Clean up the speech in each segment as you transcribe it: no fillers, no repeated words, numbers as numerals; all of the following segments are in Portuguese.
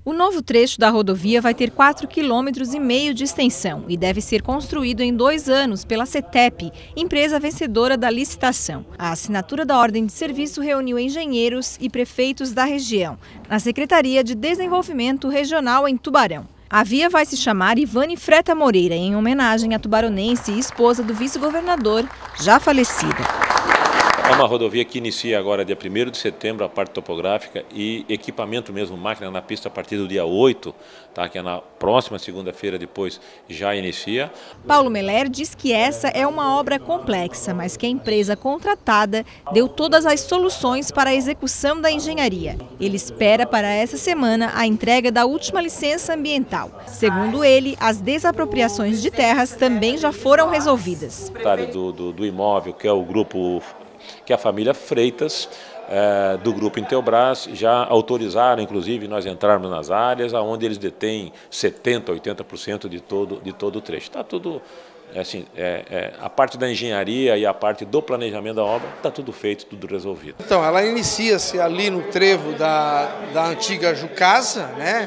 O novo trecho da rodovia vai ter 4,5 km de extensão e deve ser construído em 2 anos pela CETEP, empresa vencedora da licitação. A assinatura da ordem de serviço reuniu engenheiros e prefeitos da região, na Secretaria de Desenvolvimento Regional em Tubarão. A via vai se chamar Ivane Freta Moreira, em homenagem à tubaronense e esposa do vice-governador, já falecida. É uma rodovia que inicia agora dia 1º de setembro a parte topográfica e equipamento mesmo, máquina na pista a partir do dia 8, tá? Que é na próxima segunda-feira depois já inicia. Paulo Meller diz que essa é uma obra complexa, mas que a empresa contratada deu todas as soluções para a execução da engenharia. Ele espera para essa semana a entrega da última licença ambiental. Segundo ele, as desapropriações de terras também já foram resolvidas. Do imóvel, que é o grupo, que é a família Freitas, do grupo Intelbras, já autorizaram, inclusive, nós entrarmos nas áreas onde eles detêm 70%, 80% de todo o trecho. Está tudo, assim, a parte da engenharia e a parte do planejamento da obra, está tudo feito, tudo resolvido. Então, ela inicia-se ali no trevo da antiga Jucasa, né?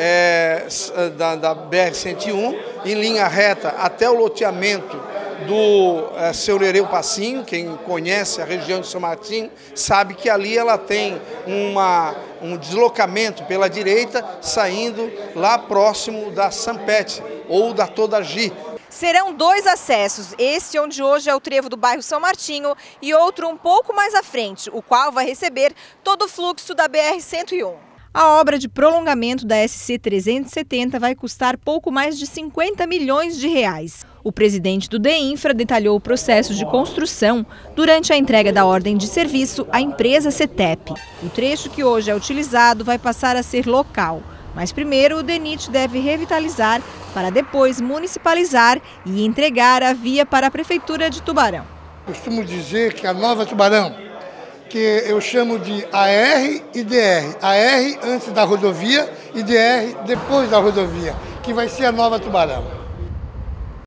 Da BR-101, em linha reta até o loteamento do Seu Nereu Passinho. Quem conhece a região de São Martinho sabe que ali ela tem um deslocamento pela direita, saindo lá próximo da Sampete ou da Todagi. Serão 2 acessos, esse onde hoje é o trevo do bairro São Martinho e outro um pouco mais à frente, o qual vai receber todo o fluxo da BR-101. A obra de prolongamento da SC 370 vai custar pouco mais de 50 milhões de reais. O presidente do DEINFRA detalhou o processo de construção durante a entrega da ordem de serviço à empresa CETEP. O trecho que hoje é utilizado vai passar a ser local, mas primeiro o DENIT deve revitalizar para depois municipalizar e entregar a via para a Prefeitura de Tubarão. Costumo dizer que a nova Tubarão, que eu chamo de AR e DR. AR antes da rodovia e DR depois da rodovia, que vai ser a nova Tubarão.